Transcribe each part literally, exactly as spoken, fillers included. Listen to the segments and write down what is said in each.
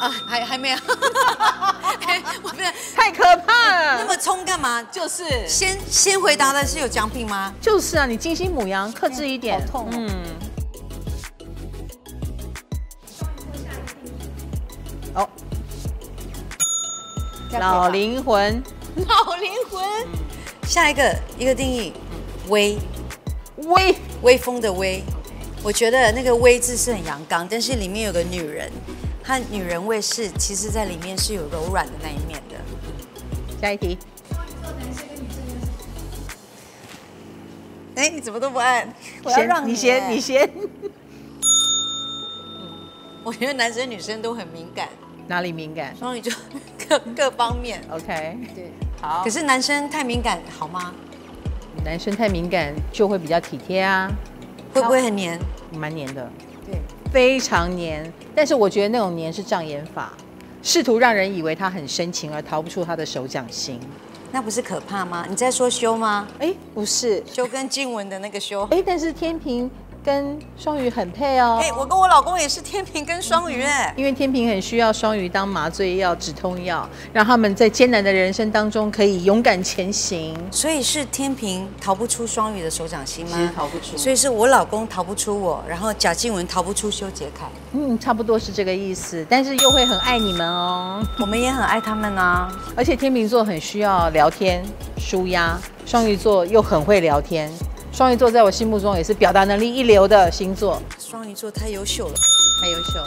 啊，还还没有，我不是太可怕了。 那么冲干嘛？ 就是先先回答的是有奖品吗？ 就是啊，你金星牡羊，克制一点。 好痛哦。 嗯。哦。老灵魂。 老灵魂。下一个一个定义，威。 威威风的威。我觉得那个威字是很阳刚，但是里面有个女人。它女人味是，其实在里面是有柔软的那一面的。 下一题。 哎，你怎么都不按？我要让你先，你先。 我觉得男生女生都很敏感。 哪里敏感？ 双鱼座各各方面。 OK。 对， 好。 可是男生太敏感好吗？ 男生太敏感就会比较体贴啊。 会不会很黏？ 蛮黏的。 对。 非常黏，但是我觉得那种黏是障眼法，试图让人以为他很深情，而逃不出他的手掌心。 那不是可怕吗？你在说修吗？ 哎，不是， 修跟静雯的那个修。 哎，但是天平跟双鱼很配哦。 哎，我跟我老公也是天平跟双鱼哎。 因为天平很需要双鱼当麻醉药、止痛药，让他们在艰难的人生当中可以勇敢前行。 所以是天平逃不出双鱼的手掌心吗？ 其实逃不出。 所以是我老公逃不出我，然后贾静雯逃不出修杰楷。 嗯，差不多是这个意思，但是又会很爱你们哦。 我们也很爱他们啊。 而且天秤座很需要聊天、抒压，双鱼座又很会聊天。双鱼座在我心目中也是表达能力一流的星座。 双鱼座太优秀了， 太优秀。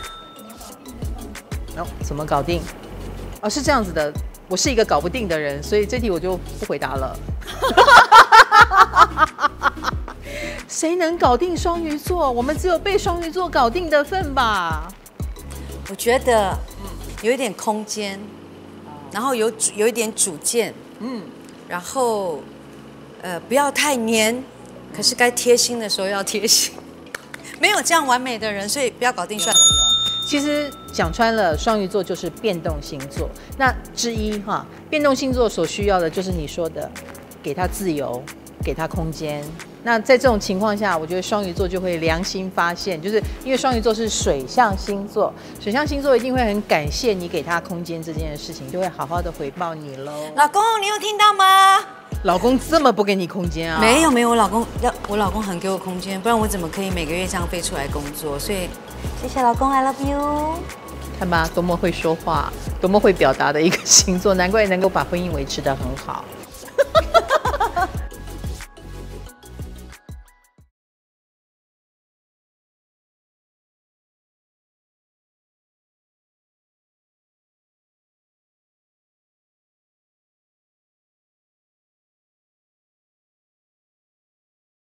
哦，怎么搞定？哦，是这样子的，我是一个搞不定的人，所以这题我就不回答了。谁能搞定双鱼座？我们只有被双鱼座搞定的份吧。 我觉得有一点空间，然后有有一点主见，嗯，然后呃不要太黏，可是该贴心的时候要贴心。没有这样完美的人，所以不要搞定算了。 其实讲穿了，双鱼座就是变动星座。那之一哈，变动星座所需要的就是你说的，给他自由，给他空间。那在这种情况下，我觉得双鱼座就会良心发现，就是因为双鱼座是水象星座，水象星座一定会很感谢你给他空间这件事情，就会好好的回报你喽。 老公，你有听到吗？ 老公这么不给你空间啊？ 没有没有，我老公要我老公很给我空间，不然我怎么可以每个月这样飞出来工作？所以谢谢老公 ，I love you。 看吧，多么会说话，多么会表达的一个星座，难怪能够把婚姻维持得很好。